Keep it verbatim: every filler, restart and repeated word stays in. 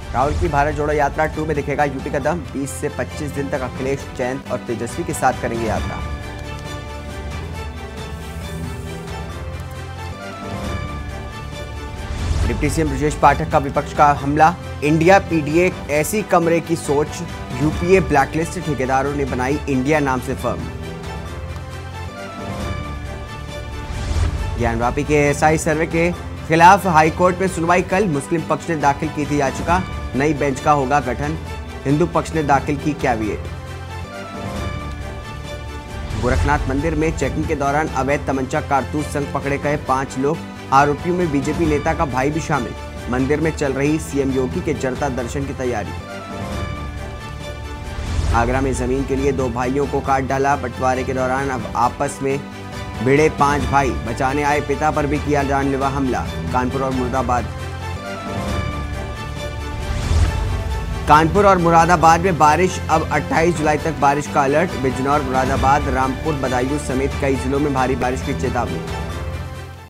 राहुल की भारत जोड़ो यात्रा टू में दिखेगा यूपी का दम। बीस से पच्चीस दिन तक अखिलेश, जयंत और तेजस्वी के साथ करेंगे यात्रा। डिप्टी सीएम ब्रजेश पाठक का विपक्ष का हमला। इंडिया पीडीए ऐसी कमरे की सोच, यूपीए ब्लैकलिस्ट, ठेकेदारों ने बनाई इंडिया नाम से फर्म। ज्ञानवापी के एसआई सर्वे के खिलाफ हाईकोर्ट में सुनवाई कल। मुस्लिम पक्ष ने दाखिल की थी याचिका, नई बेंच का होगा गठन। हिंदू पक्ष ने दाखिल की कैविएट। गोरखनाथ मंदिर में चेकिंग के दौरान अवैध तमंचा कारतूस संग पकड़े गए पांच लोग। आरोपियों में बीजेपी नेता का भाई भी शामिल। मंदिर में चल रही सीएम योगी के जड़ता दर्शन की तैयारी। आगरा में जमीन के लिए दो भाइयों को काट डाला। बंटवारे के दौरान अब आपस में भिड़े पांच भाई, बचाने आए पिता पर भी किया जानलेवा हमला। कानपुर और मुरादाबाद कानपुर और मुरादाबाद में बारिश, अब अट्ठाईस जुलाई तक बारिश का अलर्ट। बिजनौर, मुरादाबाद, रामपुर, बदायूं समेत कई जिलों में भारी बारिश की चेतावनी।